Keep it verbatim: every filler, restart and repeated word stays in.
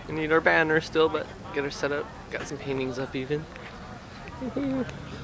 We need our banner still, but get her set up. Got some paintings up even.